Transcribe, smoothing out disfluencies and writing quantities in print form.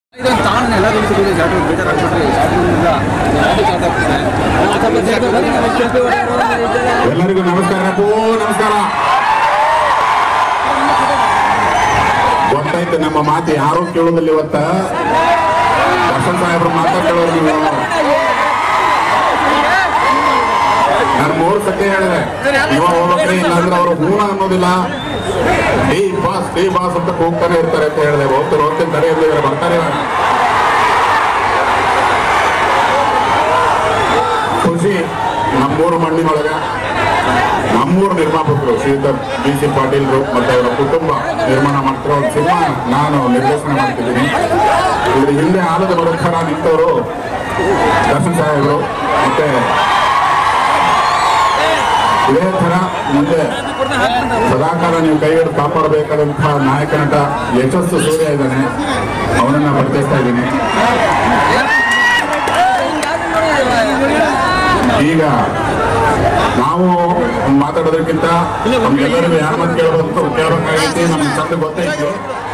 ಎಲ್ಲರಿಗೂ ನಮಸ್ಕಾರ. ನಮಸ್ಕಾರ. ಗೊತ್ತಾಯ್ತು ನಮ್ಮ ಮಾತು ಯಾರು ಕೇಳೋದಿಲ್ಲ. ಇವತ್ತ ದರ್ಶನ್ ಸಾಹೇಬ್ರು ಮಾತಾಡೋರು ನೀವು. ನಾನು 3 ಸತಿ ಹೇಳಿದೆ ಇವಾಗ ಹೋಗ್ಬೇಕ್ರಿ, ಇಲ್ಲಾಂದ್ರೆ ಅವರು ಹೂಣ ಅನ್ನೋದಿಲ್ಲ. ಡಿ ಬಾಸ್ ಅಂತ ಹೋಗ್ತಾನೆ ಇರ್ತಾರೆ ಅಂತ ಹೇಳಿದೆ. ಹೋಗ್ತೀನಿ ತಡೆ ಇರ್ಲಿದ್ರೆ ಬರ್ತಾರೆ. ಖುಷಿ ನಮ್ಮೂರು ಮಣ್ಣಿನೊಳಗೆ ನಮ್ಮೂರು ನಿರ್ಮಾಪಕರು ಶ್ರೀಧರ್ BC ಪಾಟೀಲ್ರು ಮತ್ತೆ ಅವರ ಕುಟುಂಬ ನಿರ್ಮಾಣ ಮಾಡ್ತಿರೋ ಒಂದು ಸಿನಿಮಾ ನಾನು ನಿರ್ದೇಶನ ಮಾಡ್ತಿದ್ದೀನಿ. ಇದ್ರ ಹಿಂದೆ ಆಲದ ಮರುಖರ ನಿಂತವರು ದರ್ಶನ್ ಸಾಹೇಬರು. ಮತ್ತೆ ಇದೇ ತರ ಮುಂದೆ ಸದಾಕಾಲ ನೀವು ಕೈ ಹಿಡಿದು ಕಾಪಾಡಬೇಕಾದಂತಹ ನಾಯಕ ನಟ ಯಶಸ್ಸು ಸೂರ್ಯ ಇದ್ದಾನೆ, ಅವನನ್ನ ಪರಿಚಯಿಸ್ತಾ ಇದ್ದೀನಿ. ಈಗ ನಾವು ಮಾತಾಡೋದಕ್ಕಿಂತ ನಮ್ಗೆಲ್ಲರಿಗೂ ಯಾರ ಮಾತು ಕೇಳಬೇಕು ಕೇಳಬೇಕಾಗೈತಿ. ನಮ್ಗೆ ಚಂದ ಗೊತ್ತೈತಿ.